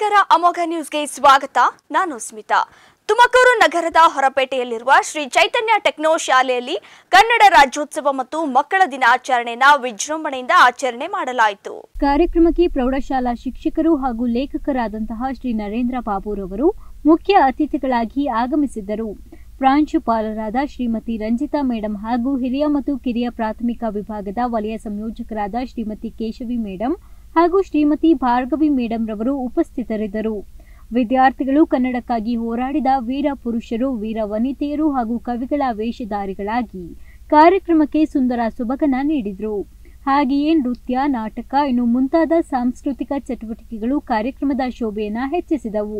ನಮಸ್ಕಾರ ಅಮೋಘ ನ್ಯೂಸ್ಗೆ ಸ್ವಾಗತ. ನಾನು ಸ್ಮಿತಾ. ತುಮಕೂರು ನಗರದ ಹೊರಪೇಟೆಯಲ್ಲಿರುವ ಶ್ರೀ ಚೈತನ್ಯ ಟೆಕ್ನೋ ಶಾಲೆಯಲ್ಲಿ ಕನ್ನಡ ರಾಜ್ಯೋತ್ಸವ ಮತ್ತು ಮಕ್ಕಳ ದಿನಾಚರಣೆಯನ್ನು ವಿಜೃಂಭಣೆಯಿಂದ ಆಚರಣೆ ಮಾಡಲಾಯಿತು. ಕಾರ್ಯಕ್ರಮಕ್ಕೆ ಪ್ರೌಢಶಾಲಾ ಶಿಕ್ಷಕರು ಹಾಗೂ ಲೇಖಕರಾದಂತಹ ಶ್ರೀ ನರೇಂದ್ರ ಬಾಬುರವರು ಮುಖ್ಯ ಅತಿಥಿಗಳಾಗಿ ಆಗಮಿಸಿದ್ದರು. ಪ್ರಾಂಶುಪಾಲರಾದ ಶ್ರೀಮತಿ ರಂಜಿತಾ ಮೇಡಂ ಹಾಗೂ ಹಿರಿಯ ಮತ್ತು ಕಿರಿಯ ಪ್ರಾಥಮಿಕ ವಿಭಾಗದ ವಲಯ ಸಂಯೋಜಕರಾದ ಶ್ರೀಮತಿ ಕೇಶವಿ ಮೇಡಂ ಹಾಗೂ ಶ್ರೀಮತಿ ಭಾರ್ಗವಿ ಮೇಡಂ ರವರು ಉಪಸ್ಥಿತರಿದ್ದರು. ವಿದ್ಯಾರ್ಥಿಗಳು ಕನ್ನಡಕ್ಕಾಗಿ ಹೋರಾಡಿದ ವೀರ ಪುರುಷರು, ವೀರ ವನಿತೆಯರು ಹಾಗೂ ಕವಿಗಳ ವೇಷಧಾರಿಗಳಾಗಿ ಕಾರ್ಯಕ್ರಮಕ್ಕೆ ಸುಂದರ ಸೊಬಗನ್ನ ನೀಡಿದರು. ಹಾಗೆಯೇ ನೃತ್ಯ, ನಾಟಕ ಇನ್ನು ಮುಂತಾದ ಸಾಂಸ್ಕೃತಿಕ ಚಟುವಟಿಕೆಗಳು ಕಾರ್ಯಕ್ರಮದ ಶೋಭೆಯನ್ನು ಹೆಚ್ಚಿಸಿದವು.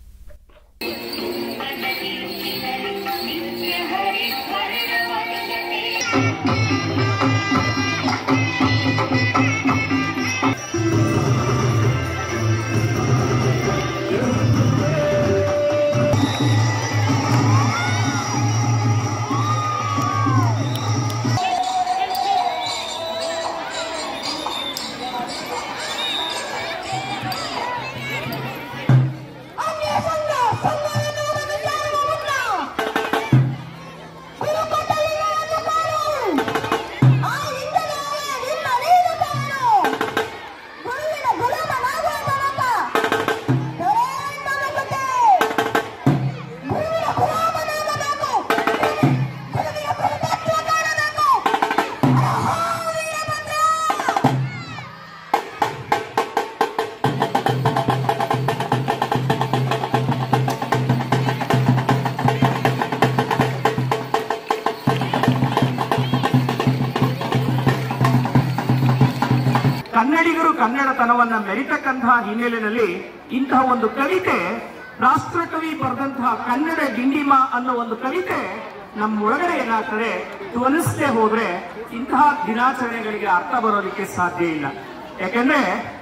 ಕನ್ನಡಿಗರು ಕನ್ನಡತನವನ್ನ ಮೆರಿತಕ್ಕಂತಹ ಹಿನ್ನೆಲೆಯಲ್ಲಿ ಇಂತಹ ಒಂದು ಕವಿತೆ, ರಾಷ್ಟ್ರಕವಿ ಬರೆದಂತಹ ಕನ್ನಡ ಡಿಂಡಿಮ ಅನ್ನೋ ಒಂದು ಕವಿತೆ ನಮ್ಮ ಒಳಗಡೆ ಏನಾಗ್ತದೆ ಧ್ವನಿಸದೆ ಹೋದ್ರೆ ಇಂತಹ ದಿನಾಚರಣೆಗಳಿಗೆ ಅರ್ಥ ಬರೋದಕ್ಕೆ ಸಾಧ್ಯ ಇಲ್ಲ. ಯಾಕಂದ್ರೆ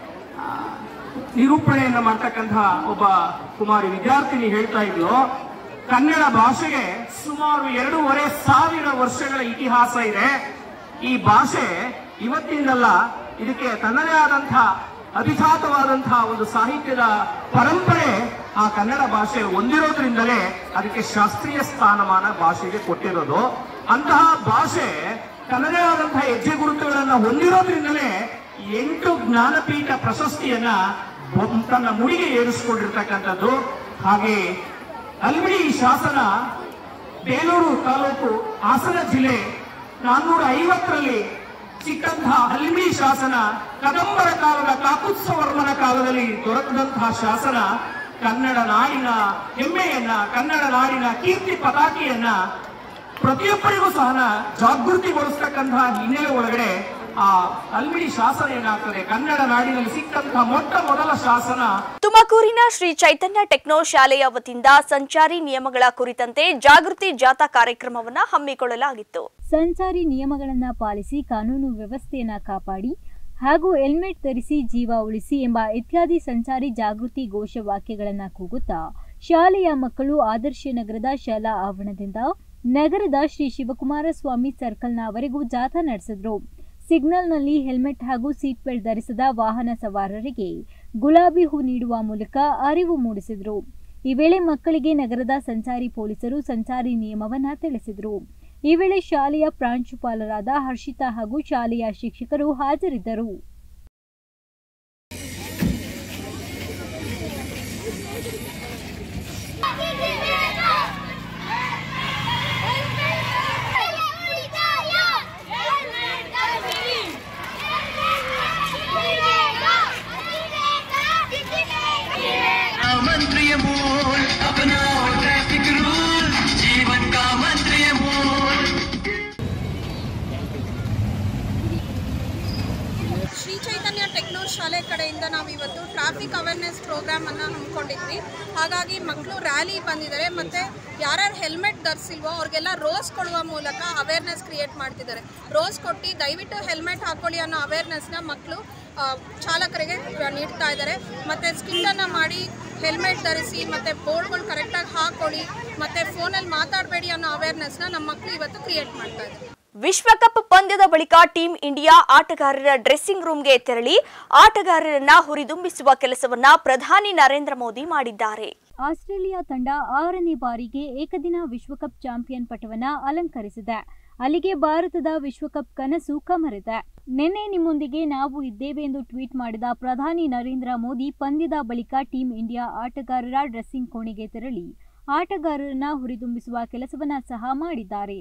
ನಿರೂಪಣೆಯನ್ನ ಮಾಡ್ತಕ್ಕಂತಹ ಒಬ್ಬ ಕುಮಾರಿ ವಿದ್ಯಾರ್ಥಿನಿ ಹೇಳ್ತಾ ಇದ್ಲು, ಕನ್ನಡ ಭಾಷೆಗೆ ಸುಮಾರು 2,500 ವರ್ಷಗಳ ಇತಿಹಾಸ ಇದೆ. ಈ ಭಾಷೆ ಇವತ್ತಿಂದಲ್ಲ, ಇದಕ್ಕೆ ತನ್ನದೇ ಆದಂತಹ ಅಭಿಜಾತವಾದಂತಹ ಒಂದು ಸಾಹಿತ್ಯದ ಪರಂಪರೆ ಆ ಕನ್ನಡ ಭಾಷೆ ಹೊಂದಿರೋದ್ರಿಂದಲೇ ಅದಕ್ಕೆ ಶಾಸ್ತ್ರೀಯ ಸ್ಥಾನಮಾನ ಭಾಷೆಗೆ ಕೊಟ್ಟಿರೋದು. ಅಂತಹ ಭಾಷೆ ತನ್ನದೇ ಆದಂತಹ ಹೆಜ್ಜೆ ಗುರುತುಗಳನ್ನ ಹೊಂದಿರೋದ್ರಿಂದಲೇ 8 ಜ್ಞಾನಪೀಠ ಪ್ರಶಸ್ತಿಯನ್ನ ತನ್ನ ಮುಡಿಗೆ ಏರಿಸಿಕೊಂಡಿರ್ತಕ್ಕಂಥದ್ದು. ಹಾಗೆ ಅಲ್ಮಿಡಿ ಶಾಸನ ಬೇಲೂರು ತಾಲೂಕು ಹಾಸನ ಜಿಲ್ಲೆ 450ರಲ್ಲಿ ಸಿಕ್ಕಂತಹ ಅಲ್ಮಿಡಿ ಶಾಸನ ಕದಂಬರ ಕಾಲದ ಕಾಕುತ್ಸವರ್ಮನ ಕಾಲದಲ್ಲಿ ದೊರಕದಂತಹ ಶಾಸನ ಕನ್ನಡ ನಾಡಿನ ಹೆಮ್ಮೆಯನ್ನ, ಕನ್ನಡ ನಾಡಿನ ಕೀರ್ತಿ ಪತಾಕಿಯನ್ನ ಪ್ರತಿಯೊಬ್ಬರಿಗೂ ಸಹ ಜಾಗೃತಿಗೊಳಿಸ್ತಕ್ಕಂತಹ ಹಿನ್ನೆಲೆ ಒಳಗಡೆ ಆ ಅಲ್ಮಿಡಿ ಶಾಸನ ಏನಾಗ್ತದೆ, ಕನ್ನಡ ನಾಡಿನಲ್ಲಿ ಸಿಕ್ಕಂತಹ ಮೊಟ್ಟ ಮೊದಲ ಶಾಸನ. ತುಮಕೂರಿನ ಶ್ರೀ ಚೈತನ್ಯ ಟೆಕ್ನೋ ಶಾಲೆಯ ವತಿಯಿಂದ ಸಂಚಾರಿ ನಿಯಮಗಳ ಕುರಿತಂತೆ ಜಾಗೃತಿ ಜಾಥಾ ಕಾರ್ಯಕ್ರಮವನ್ನು ಹಮ್ಮಿಕೊಳ್ಳಲಾಗಿತ್ತು. ಸಂಚಾರಿ ನಿಯಮಗಳನ್ನು ಪಾಲಿಸಿ ಕಾನೂನು ವ್ಯವಸ್ಥೆಯನ್ನ ಕಾಪಾಡಿ ಹಾಗೂ ಹೆಲ್ಮೆಟ್ ಧರಿಸಿ ಜೀವ ಉಳಿಸಿ ಎಂಬ ಇತ್ಯಾದಿ ಸಂಚಾರಿ ಜಾಗೃತಿ ಘೋಷವಾಕ್ಯಗಳನ್ನು ಕೂಗುತ್ತಾ ಶಾಲೆಯ ಮಕ್ಕಳು ಆದರ್ಶ ನಗರದ ಶಾಲಾ ಆವರಣದಿಂದ ನಗರದ ಶ್ರೀ ಶಿವಕುಮಾರ ಸ್ವಾಮಿ ಸರ್ಕಲ್ನವರೆಗೂ ಜಾಥಾ ನಡೆಸಿದ್ರು. ಸಿಗ್ನಲ್ನಲ್ಲಿ ಹೆಲ್ಮೆಟ್ ಹಾಗೂ ಸೀಟ್ ಬೆಲ್ಟ್ ಧರಿಸದ ವಾಹನ ಸವಾರರಿಗೆ ಗುಲಾಬಿ ಹೂ ನೀಡುವ ಮೂಲಕ ಅರಿವು ಮೂಡಿಸಿದರು. ಈ ವೇಳೆ ಮಕ್ಕಳಿಗೆ ನಗರದ ಸಂಚಾರಿ ಪೊಲೀಸರು ಸಂಚಾರಿ ನಿಯಮವನ್ನ ತಿಳಿಸಿದರು. ಈ ವೇಳೆ ಶಾಲೆಯ ಪ್ರಾಂಶುಪಾಲರಾದ ಹರ್ಷಿತಾ ಹಾಗೂ ಶಾಲೆಯ ಶಿಕ್ಷಕರು ಹಾಜರಿದ್ದರು. ಶ್ರೀ ಚೈತನ್ಯ ಟೆಕ್ನೋ ಶಾಲೆ ಕಡೆಯಿಂದ ನಾವು ಇವತ್ತು ಟ್ರಾಫಿಕ್ ಅವೇರ್ನೆಸ್ ಪ್ರೋಗ್ರಾಮ್ ಅನ್ನು ಹಮ್ಮಿಕೊಂಡಿದ್ವಿ. ಹಾಗಾಗಿ ಮಕ್ಕಳು ರ್ಯಾಲಿ ಬಂದಿದ್ದಾರೆ, ಮತ್ತು ಯಾರ್ಯಾರು ಹೆಲ್ಮೆಟ್ ಧರಿಸಿಲ್ವೋ ಅವ್ರಿಗೆಲ್ಲ ರೋಸ್ ಕೊಡುವ ಮೂಲಕ ಅವೇರ್ನೆಸ್ ಕ್ರಿಯೇಟ್ ಮಾಡ್ತಿದ್ದಾರೆ. ರೋಸ್ ಕೊಟ್ಟು ದಯವಿಟ್ಟು ಹೆಲ್ಮೆಟ್ ಹಾಕೊಳ್ಳಿ ಅನ್ನೋ ಅವೇರ್ನೆಸ್ನ ಮಕ್ಕಳು ಚಾಲಕರಿಗೆ ನೀಡ್ತಾ ಇದ್ದಾರೆ. ಮತ್ತು ಸ್ಕಿಟ್ಟನ್ನು ಮಾಡಿ ಹೆಲ್ಮೆಟ್ ಧರಿಸಿ ಮತ್ತು ಬೋರ್ಡ್ಗಳು ಕರೆಕ್ಟಾಗಿ ಹಾಕೊಳ್ಳಿ ಮತ್ತು ಫೋನಲ್ಲಿ ಮಾತಾಡಬೇಡಿ ಅನ್ನೋ ಅವೇರ್ನೆಸ್ನ ನಮ್ಮ ಮಕ್ಕಳು ಇವತ್ತು ಕ್ರಿಯೇಟ್ ಮಾಡ್ತಾ ಇದ್ದಾರೆ. ವಿಶ್ವಕಪ್ ಪಂದ್ಯದ ಬಳಿಕ ಟೀಂ ಇಂಡಿಯಾ ಆಟಗಾರರ ಡ್ರೆಸ್ಸಿಂಗ್ ರೂಮ್ಗೆ ತೆರಳಿ ಆಟಗಾರರನ್ನ ಹುರಿದುಂಬಿಸುವ ಕೆಲಸವನ್ನ ಪ್ರಧಾನಿ ನರೇಂದ್ರ ಮೋದಿ ಮಾಡಿದ್ದಾರೆ. ಆಸ್ಟ್ರೇಲಿಯಾ ತಂಡ 6ನೇ ಬಾರಿಗೆ ಏಕದಿನ ವಿಶ್ವಕಪ್ ಚಾಂಪಿಯನ್ ಪಟ್ಟವನ್ನ ಅಲಂಕರಿಸಿದೆ. ಅಲ್ಲಿಗೆ ಭಾರತದ ವಿಶ್ವಕಪ್ ಕನಸು ಕಮರಿದೆ. ನಿನ್ನೆ ನಿಮ್ಮೊಂದಿಗೆ ನಾವು ಇದ್ದೇವೆ ಎಂದು ಟ್ವೀಟ್ ಮಾಡಿದ ಪ್ರಧಾನಿ ನರೇಂದ್ರ ಮೋದಿ ಪಂದ್ಯದ ಬಳಿಕ ಟೀಂ ಇಂಡಿಯಾ ಆಟಗಾರರ ಡ್ರೆಸ್ಸಿಂಗ್ ಕೋಣೆಗೆ ತೆರಳಿ ಆಟಗಾರರನ್ನ ಹುರಿದುಂಬಿಸುವ ಕೆಲಸವನ್ನ ಸಹ ಮಾಡಿದ್ದಾರೆ.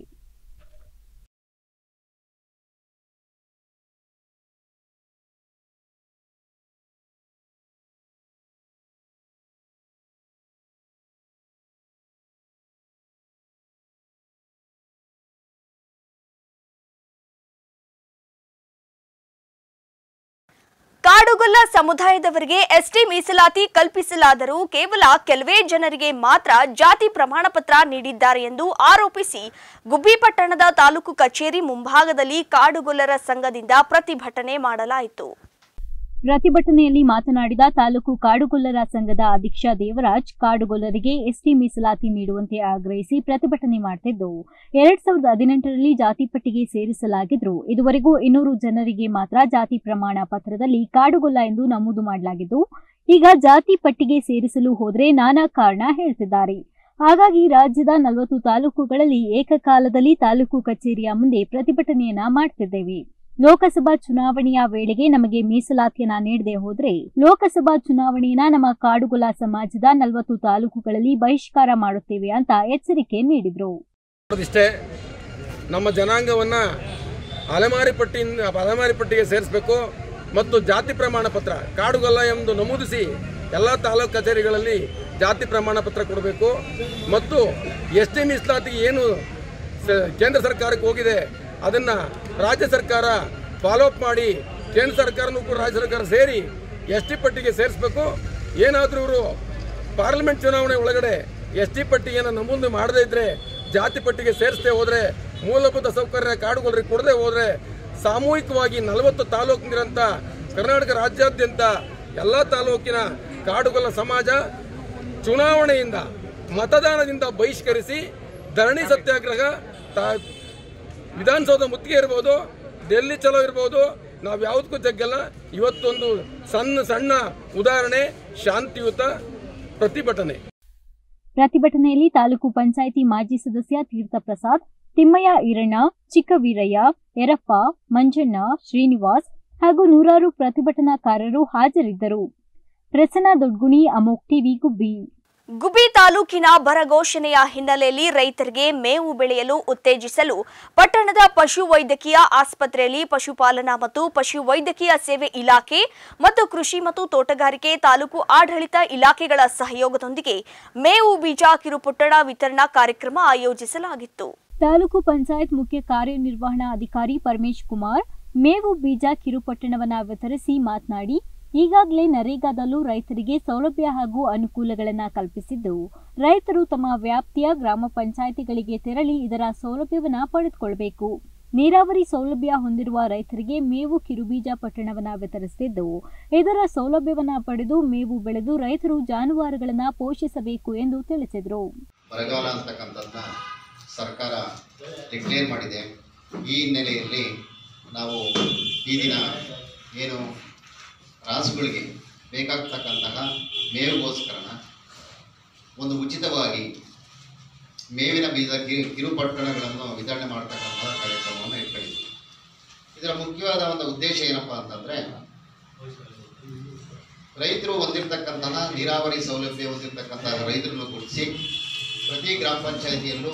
ಕಾಡುಗೊಲ್ಲ ಸಮುದಾಯದವರಿಗೆ ಎಸ್ಟಿ ಮೀಸಲಾತಿ ಕಲ್ಪಿಸಲಾದರೂ ಕೇವಲ ಕೆಲವೇ ಜನರಿಗೆ ಮಾತ್ರ ಜಾತಿ ಪ್ರಮಾಣ ಪತ್ರ ನೀಡಿದ್ದಾರೆ ಎಂದು ಆರೋಪಿಸಿ ಗುಬ್ಬಿ ಪಟ್ಟಣದ ತಾಲೂಕು ಕಚೇರಿ ಮುಂಭಾಗದಲ್ಲಿ ಕಾಡುಗೊಲ್ಲರ ಸಂಘದಿಂದ ಪ್ರತಿಭಟನೆ ಮಾಡಲಾಯಿತು. ಪ್ರತಿಭಟನೆಯಲ್ಲಿ ಮಾತನಾಡಿದ ತಾಲೂಕು ಕಾಡುಗೊಲ್ಲರ ಸಂಘದ ಅಧ್ಯಕ್ಷ ದೇವರಾಜ್, ಕಾಡುಗೊಲ್ಲರಿಗೆ ಎಸ್ಟಿ ಮೀಸಲಾತಿ ನೀಡುವಂತೆ ಆಗ್ರಹಿಸಿ ಪ್ರತಿಭಟನೆ ಮಾಡುತ್ತಿದ್ದು, 2018ರಲ್ಲಿ ಜಾತಿ ಪಟ್ಟಿಗೆ ಸೇರಿಸಲಾಗಿದ್ರು ಇದುವರೆಗೂ 200 ಜನರಿಗೆ ಮಾತ್ರ ಜಾತಿ ಪ್ರಮಾಣ ಪತ್ರದಲ್ಲಿ ಕಾಡುಗೊಲ್ಲ ಎಂದು ನಮೂದು ಮಾಡಲಾಗಿದ್ದು, ಈಗ ಜಾತಿ ಪಟ್ಟಿಗೆ ಸೇರಿಸಲು ಹೋದ್ರೆ ನಾನಾ ಕಾರಣ ಹೇಳ್ತಿದ್ದಾರೆ. ಹಾಗಾಗಿ ರಾಜ್ಯದ 40 ತಾಲೂಕುಗಳಲ್ಲಿ ಏಕಕಾಲದಲ್ಲಿ ತಾಲೂಕು ಕಚೇರಿಯ ಮುಂದೆ ಪ್ರತಿಭಟನೆಯನ್ನ ಮಾಡ್ತಿದ್ದೇವೆ. ಲೋಕಸಭಾ ಚುನಾವಣೆಯ ವೇಳೆಗೆ ನಮಗೆ ಮೀಸಲಾತಿಯನ್ನ ನೀಡದೆ ಹೋದ್ರೆ ಲೋಕಸಭಾ ಚುನಾವಣೆಯನ್ನ ನಮ್ಮ ಕಾಡುಗೊಲ್ಲ ಸಮಾಜದ 40 ತಾಲೂಕುಗಳಲ್ಲಿ ಬಹಿಷ್ಕಾರ ಮಾಡುತ್ತೇವೆ ಅಂತ ಎಚ್ಚರಿಕೆ ನೀಡಿದ್ರು. ಇಷ್ಟೇ, ನಮ್ಮ ಜನಾಂಗವನ್ನ ಅಲೆಮಾರಿ ಪಟ್ಟಿಗೆ ಸೇರಿಸಬೇಕು ಮತ್ತು ಜಾತಿ ಪ್ರಮಾಣ ಪತ್ರ ಕಾಡುಗೊಲ್ಲ ಎಂದು ನಮೂದಿಸಿ ಎಲ್ಲ ತಾಲೂಕು ಕಚೇರಿಗಳಲ್ಲಿ ಜಾತಿ ಪ್ರಮಾಣ ಪತ್ರ ಕೊಡಬೇಕು ಮತ್ತು ಎಸ್ಟಿ ಮೀಸಲಾತಿಗೆ ಏನು ಕೇಂದ್ರ ಸರ್ಕಾರಕ್ಕೆ ಹೋಗಿದೆ ಅದನ್ನ ರಾಜ್ಯ ಸರ್ಕಾರ ಫಾಲೋ ಅಪ್ ಮಾಡಿ ಕೇಂದ್ರ ಸರ್ಕಾರನೂ ಕೂಡ ರಾಜ್ಯ ಸರ್ಕಾರ ಸೇರಿ ಎಸ್ಟಿ ಪಟ್ಟಿಗೆ ಸೇರಿಸಬೇಕು. ಏನಾದರೂ ಇವರು ಪಾರ್ಲಿಮೆಂಟ್ ಚುನಾವಣೆ ಒಳಗಡೆ ಎಸ್ಟಿ ಪಟ್ಟಿಯನ್ನು ನಮೂದು ಮಾಡದೇ ಇದ್ರೆ, ಜಾತಿ ಪಟ್ಟಿಗೆ ಸೇರಿಸದೆ ಹೋದ್ರೆ, ಮೂಲಭೂತ ಸೌಕರ್ಯ ಕಾಡುಗೊಲ್ಲರಿಗೆ ಕೊಡದೆ ಹೋದ್ರೆ ಸಾಮೂಹಿಕವಾಗಿ 40 ತಾಲೂಕಿನಿರಂತ ಕರ್ನಾಟಕ ರಾಜ್ಯಾದ್ಯಂತ ಎಲ್ಲ ತಾಲೂಕಿನ ಕಾಡುಗೊಲ್ಲ ಸಮಾಜ ಚುನಾವಣೆಯಿಂದ ಮತದಾನದಿಂದ ಬಹಿಷ್ಕರಿಸಿ ಧರಣಿ ಸತ್ಯಾಗ್ರಹ, ವಿಧಾನಸೌಧ ಮುತ್ತಿಗೆ ಇರಬಹುದು, ಡೆಲ್ಲಿ ಚಲೋ ಇರಬಹುದು, ನಾವು ಯಾವುದಕ್ಕೂ ಜಗ್ಗಲ್ಲ. ಇವತ್ತೊಂದು ಸಣ್ಣ ಉದಾಹರಣೆ ಶಾಂತಿಯುತ ಪ್ರತಿಭಟನೆಯಲ್ಲಿ ತಾಲೂಕು ಪಂಚಾಯಿತಿ ಮಾಜಿ ಸದಸ್ಯ ತೀರ್ಥ ಪ್ರಸಾದ್, ತಿಮ್ಮಯ್ಯ ಈರಣ್ಣ, ಚಿಕ್ಕವೀರಯ್ಯ, ಯರಪ್ಪ, ಮಂಜಣ್ಣ, ಶ್ರೀನಿವಾಸ್ ಹಾಗೂ ನೂರಾರು ಪ್ರತಿಭಟನಾಕಾರರು ಹಾಜರಿದ್ದರು. ಪ್ರಸನ್ನ ದೊಡ್ಗುಣಿ, ಅಮೋಕ್ ಟಿವಿ, ಗುಬ್ಬಿ. ಗುಬ್ಬಿ ತಾಲೂಕಿನ ಬರಘೋಷಣೆಯ ಹಿನ್ನೆಲೆಯಲ್ಲಿ ರೈತರಿಗೆ ಮೇವು ಬೆಳೆಯಲು ಉತ್ತೇಜಿಸಲು ಪಟ್ಟಣದ ಪಶು ವೈದ್ಯಕೀಯ ಆಸ್ಪತ್ರೆಯಲ್ಲಿ ಪಶುಪಾಲನಾ ಮತ್ತು ಪಶು ವೈದ್ಯಕೀಯ ಸೇವೆ ಇಲಾಖೆ ಮತ್ತು ಕೃಷಿ ಮತ್ತು ತೋಟಗಾರಿಕೆ ತಾಲೂಕು ಆಡಳಿತ ಇಲಾಖೆಗಳ ಸಹಯೋಗದೊಂದಿಗೆ ಮೇವು ಬೀಜ ಕಿರುಪೊಟ್ಟಣ ವಿತರಣಾ ಕಾರ್ಯಕ್ರಮ ಆಯೋಜಿಸಲಾಗಿತ್ತು. ತಾಲೂಕು ಪಂಚಾಯತ್ ಮುಖ್ಯ ಕಾರ್ಯನಿರ್ವಹಣಾ ಅಧಿಕಾರಿ ಪರಮೇಶ್ ಕುಮಾರ್ ಮೇವು ಬೀಜ ಕಿರುಪೊಟ್ಟಣವನ್ನು ವಿತರಿಸಿ ಮಾತನಾಡಿ, ಈಗಾಗಲೇ ನರೇಗಾದಲ್ಲೂ ರೈತರಿಗೆ ಸೌಲಭ್ಯ ಹಾಗೂ ಅನುಕೂಲಗಳನ್ನು ಕಲ್ಪಿಸಿದ್ದು, ರೈತರು ತಮ್ಮ ವ್ಯಾಪ್ತಿಯ ಗ್ರಾಮ ಪಂಚಾಯಿತಿಗಳಿಗೆ ತೆರಳಿ ಇದರ ಸೌಲಭ್ಯವನ್ನು ಪಡೆದುಕೊಳ್ಳಬೇಕು. ನೀರಾವರಿ ಸೌಲಭ್ಯ ಹೊಂದಿರುವ ರೈತರಿಗೆ ಮೇವು ಕಿರುಬೀಜ ಪೊಟ್ಟಣವನ್ನು ವಿತರಿಸುತ್ತಿದ್ದು, ಇದರ ಸೌಲಭ್ಯವನ್ನು ಪಡೆದು ಮೇವು ಬೆಳೆದು ರೈತರು ಜಾನುವಾರುಗಳನ್ನು ಪೋಷಿಸಬೇಕು ಎಂದು ತಿಳಿಸಿದರು. ಬರಗಾಲ ಅಂತಕ್ಕಂಥದ್ದನ್ನ ಸರ್ಕಾರ ಡಿಕ್ಲೇರ್ ಮಾಡಿದೆ. ಈ ಹಿನ್ನೆಲೆಯಲ್ಲಿ ನಾವು ಈ ದಿನ ಏನು ರಾಸುಗಳಿಗೆ ಬೇಕಾಗ್ತಕ್ಕಂತಹ ಮೇವಿಗೋಸ್ಕರ ಒಂದು ಉಚಿತವಾಗಿ ಮೇವಿನ ಬೀಜ ಕಿರುಪೊಟ್ಟಣಗಳನ್ನು ವಿತರಣೆ ಮಾಡ್ತಕ್ಕಂತಹ ಕಾರ್ಯಕ್ರಮವನ್ನು ಇಟ್ಕೊಂಡಿದ್ದೀವಿ. ಇದರ ಮುಖ್ಯವಾದ ಒಂದು ಉದ್ದೇಶ ಏನಪ್ಪ ಅಂತಂದರೆ, ರೈತರು ಹೊಂದಿರತಕ್ಕಂತಹ ನೀರಾವರಿ ಸೌಲಭ್ಯ ಹೊಂದಿರತಕ್ಕಂತಹ ರೈತರನ್ನು ಗುರುತಿಸಿ ಪ್ರತಿ ಗ್ರಾಮ ಪಂಚಾಯಿತಿಯಲ್ಲೂ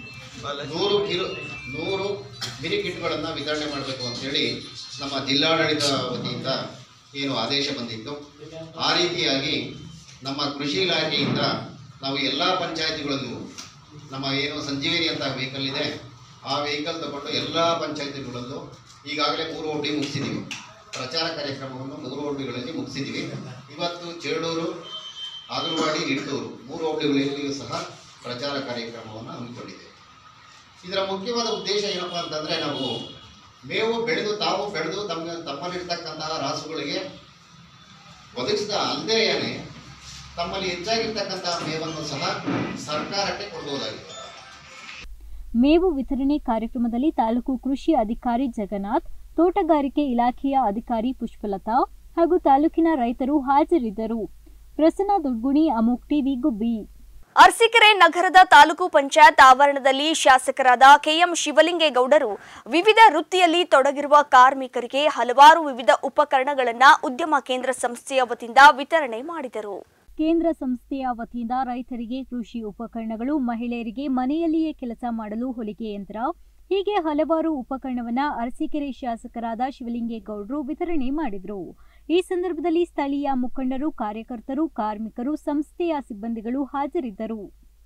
100 ಮಿನಿ ಕಿಟ್ಗಳನ್ನು ವಿತರಣೆ ಮಾಡಬೇಕು ಅಂತೇಳಿ ನಮ್ಮ ಜಿಲ್ಲಾಡಳಿತ ವತಿಯಿಂದ ಏನು ಆದೇಶ ಬಂದಿತ್ತು. ಆ ರೀತಿಯಾಗಿ ನಮ್ಮ ಕೃಷಿ ಇಲಾಖೆಯಿಂದ ನಾವು ಎಲ್ಲ ಪಂಚಾಯಿತಿಗಳಲ್ಲೂ ನಮ್ಮ ಏನು ಸಂಜೀವಿನಿ ಅಂತ ವೆಹಿಕಲ್ ಇದೆ, ಆ ವೆಹಿಕಲ್ ತಗೊಂಡು ಎಲ್ಲ ಪಂಚಾಯಿತಿಗಳಲ್ಲೂ ಈಗಾಗಲೇ 3 ಹೋಬಳಿ ಮುಗಿಸಿದ್ದೀವಿ. ಪ್ರಚಾರ ಕಾರ್ಯಕ್ರಮವನ್ನು 3 ಹೋಬಳಿಗಳಲ್ಲಿ ಮುಗಿಸಿದ್ದೀವಿ. ಇವತ್ತು ಚೇಳೂರು, ಆಗಲವಾಡಿ, ನಿಟ್ಟೂರು 3 ಹೋಬಳಿಗಳಲ್ಲಿಯೂ ಸಹ ಪ್ರಚಾರ ಕಾರ್ಯಕ್ರಮವನ್ನು ಹಮ್ಮಿಕೊಂಡಿದ್ದೇವೆ. ಇದರ ಮುಖ್ಯವಾದ ಉದ್ದೇಶ ಏನಪ್ಪ ಅಂತಂದರೆ, ನಾವು ಮೇವು ತಾವು ಬೆಳೆದು ತಮ್ಮಲ್ಲಿರ್ತಕ್ಕಂತಹ ರಾಸುಗಳಿಗೆ ಒದಗಿಸಿದ ಅಲ್ಲದೇನೆ ತಮ್ಮಲ್ಲಿ ಹೆಚ್ಚಾಗಿರ್ತಕ್ಕಂತಹ ಮೇವನ್ನು ಸಹ ಸರ್ಕಾರಕ್ಕೆ ಕೊಡಬಹುದಾಗಿದೆ. ಮೇವು ವಿತರಣೆ ಕಾರ್ಯಕ್ರಮದಲ್ಲಿ ತಾಲೂಕು ಕೃಷಿ ಅಧಿಕಾರಿ ಜಗನ್ನಾಥ್, ತೋಟಗಾರಿಕೆ ಇಲಾಖೆಯ ಅಧಿಕಾರಿ ಪುಷ್ಪಲತಾ ಹಾಗೂ ತಾಲೂಕಿನ ರೈತರು ಹಾಜರಿದ್ದರು. ಪ್ರಸನ್ನ ದೊಡ್ಗುಣಿ, ಅಮೋಕ್ ಟಿವಿ, ಗುಬ್ಬಿ. ಅರಸೀಕೆರೆ ನಗರದ ತಾಲೂಕು ಪಂಚಾಯತ್ ಆವರಣದಲ್ಲಿ ಶಾಸಕರಾದ ಕೆಎಂ ಶಿವಲಿಂಗೇಗೌಡರು ವಿವಿಧ ವೃತ್ತಿಯಲ್ಲಿ ತೊಡಗಿರುವ ಕಾರ್ಮಿಕರಿಗೆ ಹಲವಾರು ವಿವಿಧ ಉಪಕರಣಗಳನ್ನು ಉದ್ಯಮ ಕೇಂದ್ರ ಸಂಸ್ಥೆಯ ವತಿಯಿಂದ ವಿತರಣೆ ಮಾಡಿದರು. ಕೇಂದ್ರ ಸಂಸ್ಥೆಯ ವತಿಯಿಂದ ರೈತರಿಗೆ ಕೃಷಿ ಉಪಕರಣಗಳು, ಮಹಿಳೆಯರಿಗೆ ಮನೆಯಲ್ಲಿಯೇ ಕೆಲಸ ಮಾಡಲು ಹೊಲಿಗೆ ಯಂತ್ರ, ಹೀಗೆ ಹಲವಾರು ಉಪಕರಣವನ್ನು ಅರಸೀಕೆರೆ ಶಾಸಕರಾದ ಶಿವಲಿಂಗೇಗೌಡರು ವಿತರಣೆ ಮಾಡಿದರು. ಈ ಸಂದರ್ಭದಲ್ಲಿ ಸ್ಥಳೀಯ ಮುಖಂಡರು, ಕಾರ್ಯಕರ್ತರು, ಕಾರ್ಮಿಕರು, ಸಂಸ್ಥೆಯ ಸಿಬ್ಬಂದಿಗಳು ಹಾಜರಿದ್ದರು.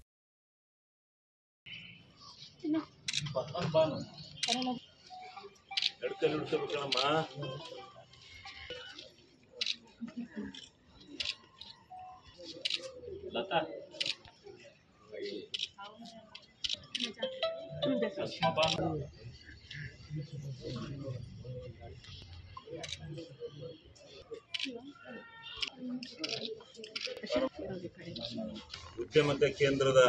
ಉದ್ಯಮಕ್ಕೆ ಕೇಂದ್ರದ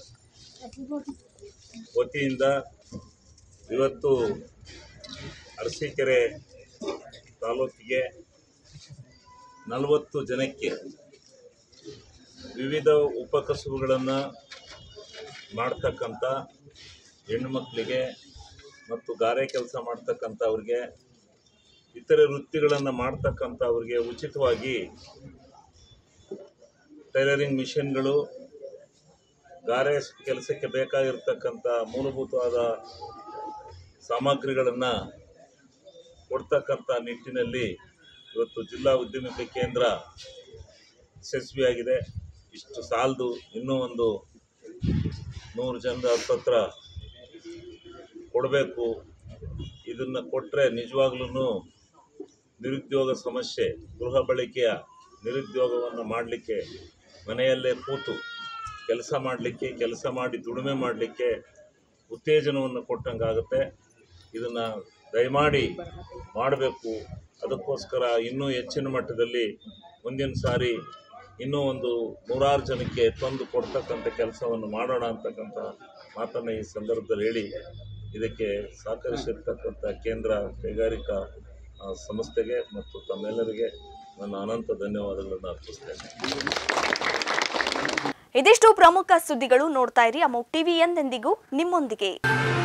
ವತಿಯಿಂದ ಇವತ್ತು ಅರಸೀಕೆರೆ ತಾಲೂಕಿಗೆ 40 ಜನಕ್ಕೆ ವಿವಿಧ ಉಪಕಸುಬುಗಳನ್ನು ಮಾಡ್ತಕ್ಕಂಥ ಹೆಣ್ಣುಮಕ್ಕಳಿಗೆ ಮತ್ತು ಗಾರೆ ಕೆಲಸ ಮಾಡ್ತಕ್ಕಂಥವ್ರಿಗೆ, ಇತರೆ ವೃತ್ತಿಗಳನ್ನು ಮಾಡ್ತಕ್ಕಂಥವ್ರಿಗೆ ಉಚಿತವಾಗಿ ಟೈಲರಿಂಗ್ ಮಿಷನ್ಗಳು, ಗಾರೆ ಕೆಲಸಕ್ಕೆ ಬೇಕಾಗಿರ್ತಕ್ಕಂಥ ಮೂಲಭೂತವಾದ ಸಾಮಗ್ರಿಗಳನ್ನು ಕೊಡ್ತಕ್ಕಂಥ ನಿಟ್ಟಿನಲ್ಲಿ ಇವತ್ತು ಜಿಲ್ಲಾ ಉದ್ಯಮಿಕೆ ಕೇಂದ್ರ ಯಶಸ್ವಿಯಾಗಿದೆ. ಇಷ್ಟು ಸಾಲದು, ಇನ್ನೂ ಒಂದು 100 ಜನರ ಹತ್ರ ಕೊಡಬೇಕು. ಇದನ್ನು ಕೊಟ್ಟರೆ ನಿಜವಾಗ್ಲೂ ನಿರುದ್ಯೋಗ ಸಮಸ್ಯೆ, ಗೃಹ ಬಳಕೆಯ ನಿರುದ್ಯೋಗವನ್ನು ಮಾಡಲಿಕ್ಕೆ, ಮನೆಯಲ್ಲೇ ಕೂತು ಕೆಲಸ ಮಾಡಲಿಕ್ಕೆ, ಕೆಲಸ ಮಾಡಿ ದುಡಿಮೆ ಮಾಡಲಿಕ್ಕೆ ಉತ್ತೇಜನವನ್ನು ಕೊಟ್ಟಂಗಾಗುತ್ತೆ. ಇದನ್ನು ದಯಮಾಡಿ ಮಾಡಬೇಕು. ಅದಕ್ಕೋಸ್ಕರ ಇನ್ನೂ ಹೆಚ್ಚಿನ ಮಟ್ಟದಲ್ಲಿ ಮುಂದಿನ ಸಾರಿ ಇನ್ನೂ ಒಂದು 100 ಜನಕ್ಕೆ ತಂದು ಕೊಡ್ತಕ್ಕಂಥ ಕೆಲಸವನ್ನು ಮಾಡೋಣ ಅಂತಕ್ಕಂಥ ಮಾತನ್ನು ಈ ಸಂದರ್ಭದಲ್ಲಿ ಹೇಳಿ, ಇದಕ್ಕೆ ಸಹಕರಿಸಿರ್ತಕ್ಕಂಥ ಕೇಂದ್ರ ಕೈಗಾರಿಕಾ ಸಂಸ್ಥೆಗೆ ಮತ್ತು ತಮ್ಮೆಲ್ಲರಿಗೆ ನನ್ನ ಅನಂತ ಧನ್ಯವಾದಗಳನ್ನು ಅರ್ಪಿಸ್ತೇನೆ. ಇದಿಷ್ಟು ಪ್ರಮುಖ ಸುದ್ದಿಗಳು. ನೋಡ್ತಾ ಇರಿ ಅಮೋಕ್ ಟಿವಿ, ಎಂದೆಂದಿಗೂ ನಿಮ್ಮೊಂದಿಗೆ.